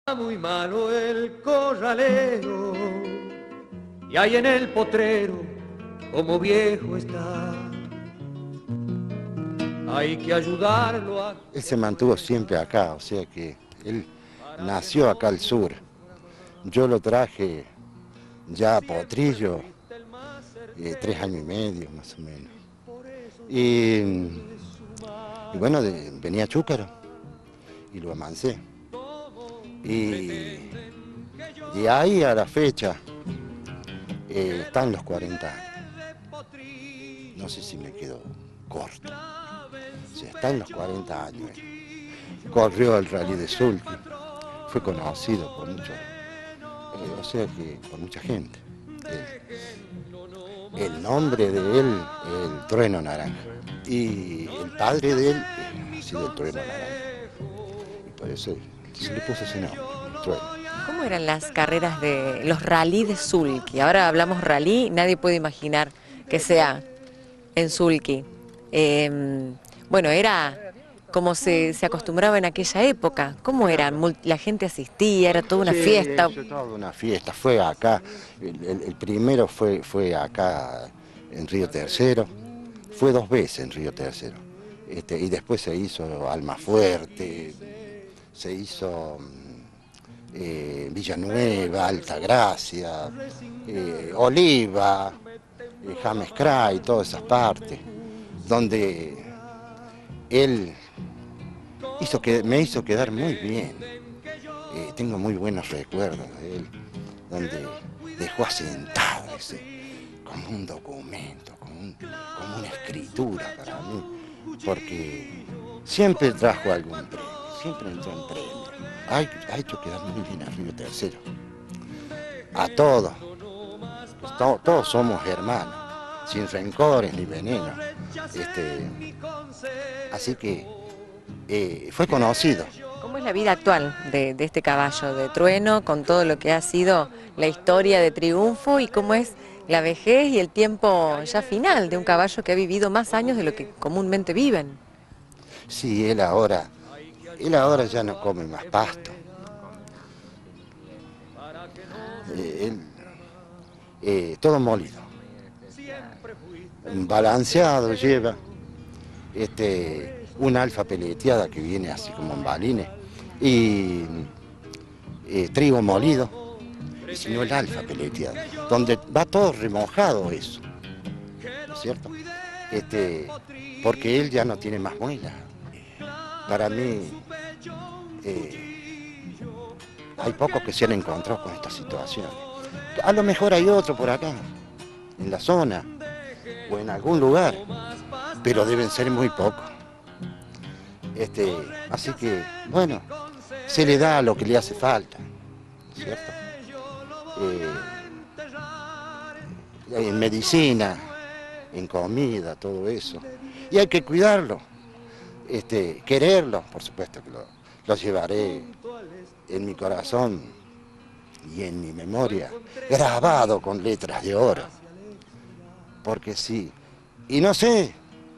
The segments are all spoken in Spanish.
Muy malo el corralero, y ahí en el potrero, como viejo está. Hay que ayudarlo a... Él se mantuvo siempre acá, o sea que él nació acá al sur. Yo lo traje ya a Potrillo, 3 años y medio más o menos. Y bueno, venía a Chúcaro y lo amancé. Y de ahí a la fecha están los 40 años. No sé si me quedo corto. O sea, está en los 40 años. Corrió el Rally de Sulky. Fue conocido por muchos, o sea que por mucha gente. El nombre de él es el Trueno Naranja. Y el padre de él ha sido el Trueno Naranja. Y por eso se le puso ese nombre, el Trueno. ¿Cómo eran las carreras de los rally de Sulky? Ahora hablamos rally, nadie puede imaginar que sea en Sulky. Bueno, era como se acostumbraba en aquella época. ¿Cómo era? ¿La gente asistía? ¿Era toda una fiesta? Sí, toda una fiesta. Fue acá, el primero fue acá en Río Tercero. Fue 2 veces en Río Tercero. Y después se hizo Almafuerte, se hizo Villanueva, Altagracia, Oliva, James Cray, todas esas partes, donde él me hizo quedar muy bien. Tengo muy buenos recuerdos de él, donde dejó asentado como un documento, como una escritura para mí, porque siempre trajo algún premio, siempre entró en premio. Ha hecho quedar muy bien a Río Tercero. A todos. Todos somos hermanos, sin rencores ni veneno. Así que fue conocido. ¿Cómo es la vida actual de este caballo de Trueno, con todo lo que ha sido la historia de triunfo, y cómo es la vejez y el tiempo ya final de un caballo que ha vivido más años de lo que comúnmente viven? Sí, él ahora ya no come más pasto. Todo molido. Balanceado lleva. Una alfa peleteada que viene así como en balines. Y trigo molido. Y si no el alfa peleteada. Donde va todo remojado eso. ¿No es cierto? Porque él ya no tiene más muela. Para mí, hay pocos que se han encontrado con esta situación. A lo mejor hay otro por acá, en la zona, o en algún lugar, pero deben ser muy pocos. Así que, bueno, se le da lo que le hace falta, ¿cierto? En medicina, en comida, todo eso. Y hay que cuidarlo. Quererlo, por supuesto que lo llevaré en mi corazón y en mi memoria, grabado con letras de oro. Porque sí, y no sé,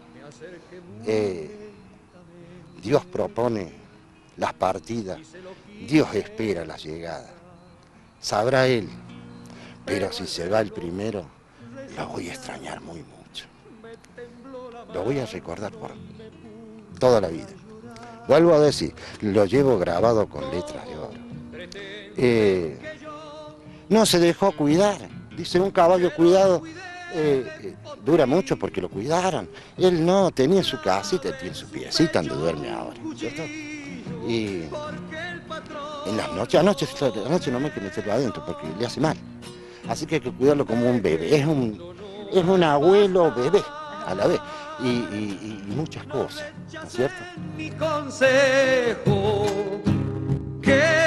Dios propone las partidas, Dios espera la llegada. Sabrá Él, pero si se va el primero, lo voy a extrañar muy mucho. Lo voy a recordar por toda la vida. Vuelvo a decir, lo llevo grabado con letras de oro. No se dejó cuidar. Dice, un caballo cuidado dura mucho porque lo cuidaron. Él no, tenía su casita, tiene su piecita donde duerme ahora, ¿cierto? Y en las noches, anoche no me hay que meterlo adentro porque le hace mal. Así que hay que cuidarlo como un bebé. Es un abuelo bebé a la vez. Y muchas cosas, ¿no es cierto? Mi consejo, que